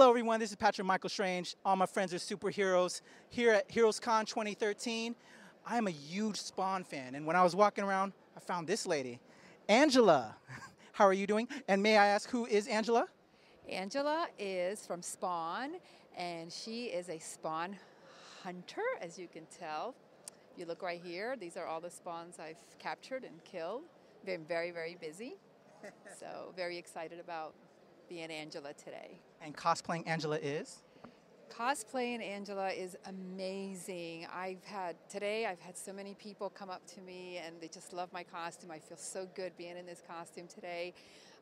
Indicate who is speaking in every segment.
Speaker 1: Hello, everyone. This is Patrick Michael Strange. All my friends are superheroes here at HeroesCon 2013. I am a huge Spawn fan, and when I was walking around, I found this lady, Angela. How are you doing? And may I ask, who is Angela?
Speaker 2: Angela is from Spawn, and she is a Spawn hunter, as you can tell. You look right here, these are all the Spawns I've captured and killed. Been very, very busy. So very excited about being Angela today.
Speaker 1: And cosplaying Angela is?
Speaker 2: Cosplaying Angela is amazing. Today I've had so many people come up to me and they just love my costume. I feel so good being in this costume today.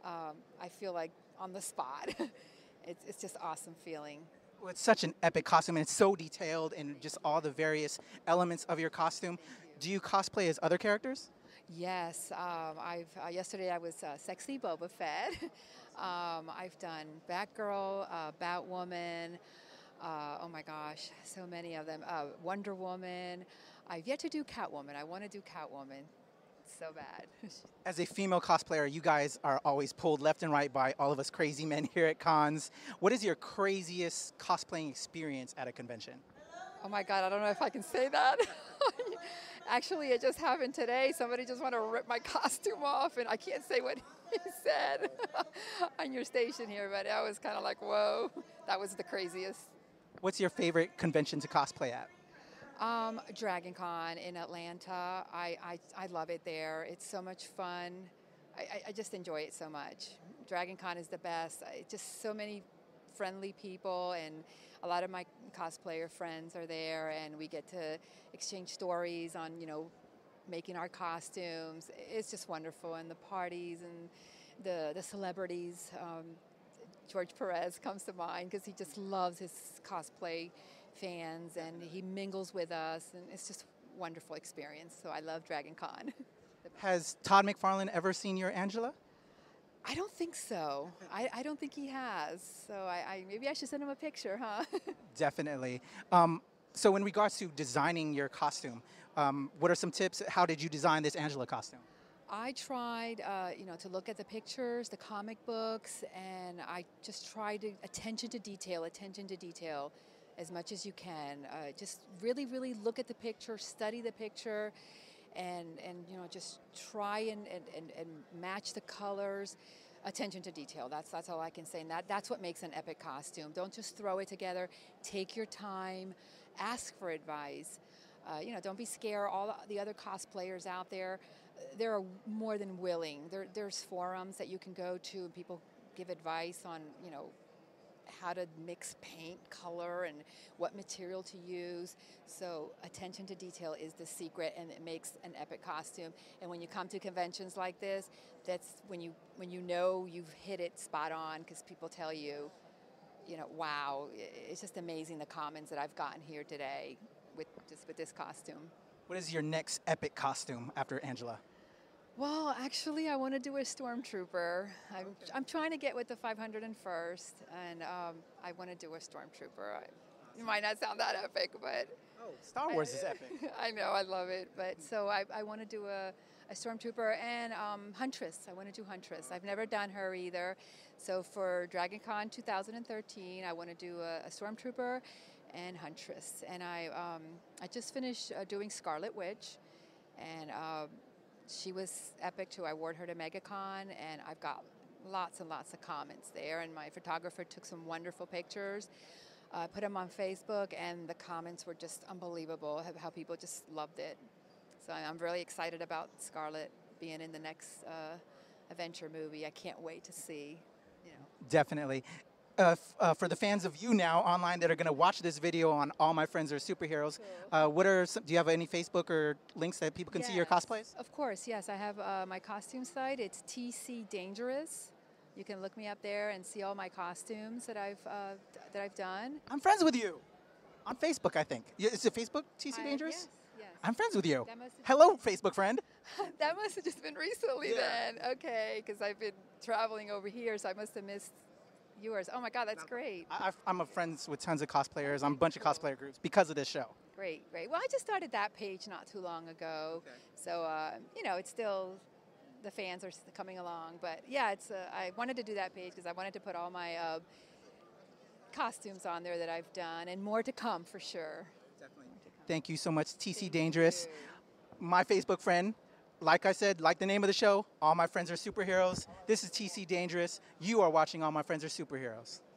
Speaker 2: I feel like on the spot. It's just awesome feeling.
Speaker 1: Well, it's such an epic costume, and it's so detailed and just all the various elements of your costume. Do you cosplay as other characters?
Speaker 2: Yes, yesterday I was Sexy Boba Fett. I've done Batgirl, Batwoman, oh my gosh, so many of them. Wonder Woman. I've yet to do Catwoman. I want to do Catwoman so bad.
Speaker 1: As a female cosplayer, you guys are always pulled left and right by all of us crazy men here at cons. What is your craziest cosplaying experience at a convention?
Speaker 2: Oh my God, I don't know if I can say that. Actually, it just happened today. Somebody just wanted to rip my costume off, and I can't say what he said on your station here, but I was kind of like, whoa, that was the craziest.
Speaker 1: What's your favorite convention to cosplay at?
Speaker 2: Dragon Con in Atlanta. I love it there. It's so much fun. I just enjoy it so much. Dragon Con is the best. Just so many friendly people, and a lot of my cosplayer friends are there, and we get to exchange stories on, making our costumes. It's just wonderful, and the parties and the celebrities. George Perez comes to mind because he just loves his cosplay fans, and he mingles with us, and it's just a wonderful experience. So I love Dragon Con.
Speaker 1: Has Todd McFarlane ever seen your Angela?
Speaker 2: I don't think so. I don't think he has. So maybe I should send him a picture, huh?
Speaker 1: Definitely. So in regards to designing your costume, what are some tips? How did you design this Angela costume?
Speaker 2: I tried, to look at the pictures, the comic books, and I just tried attention to detail as much as you can. Just really, really look at the picture, study the picture, and just try and match the colors. Attention to detail. That's all I can say. And that's what makes an epic costume. Don't just throw it together. Take your time. Ask for advice. Don't be scared. All the other cosplayers out there, they're more than willing. There's forums that you can go to, and people give advice on, how to mix paint, color, and what material to use. So attention to detail is the secret, and it makes an epic costume. And when you come to conventions like this, that's when you know you've hit it spot on, because people tell you, wow, it's just amazing the comments that I've gotten here today with this costume.
Speaker 1: What is your next epic costume after Angela?
Speaker 2: Well, actually, I want to do a stormtrooper. I'm trying to get with the 501st, and I want to do a stormtrooper. It might not sound that epic, but
Speaker 1: Star Wars is epic.
Speaker 2: I know, I love it. But so I want to do a stormtrooper and Huntress. I want to do Huntress. I've never done her either. So for Dragon Con 2013, I want to do a stormtrooper and Huntress. And I just finished doing Scarlet Witch, and she was epic too. I wore her to MegaCon, and I've got lots and lots of comments there. And my photographer took some wonderful pictures, put them on Facebook, and the comments were just unbelievable. How people just loved it. So I'm really excited about Scarlet being in the next adventure movie. I can't wait to see.
Speaker 1: Definitely. For the fans of you now online that are going to watch this video on All My Friends Are Superheroes, do you have any Facebook or links that people can see your cosplays?
Speaker 2: Of course, yes. I have my costume site. It's TC Dangerous. You can look me up there and see all my costumes that I've done.
Speaker 1: I'm friends with you on Facebook, I think. Is it Facebook, TC Dangerous?
Speaker 2: Yes.
Speaker 1: I'm friends with you. Hello, Facebook friend.
Speaker 2: That must have just been recently then. Okay, because I've been traveling over here, so I must have missed yours. Oh my God, that's great.
Speaker 1: I'm friends with tons of cosplayers. I'm a bunch of cosplayer groups because of this show.
Speaker 2: Great. Well, I just started that page not too long ago. Okay. So, it's still, the fans are coming along. But yeah, I wanted to do that page because I wanted to put all my costumes on there that I've done, and more to come for sure.
Speaker 1: Definitely. Thank you so much, TC
Speaker 2: Thank
Speaker 1: Dangerous.
Speaker 2: you.
Speaker 1: My Facebook friend. Like I said, like the name of the show, All My Friends Are Superheroes. This is TC Dangerous. You are watching All My Friends Are Superheroes.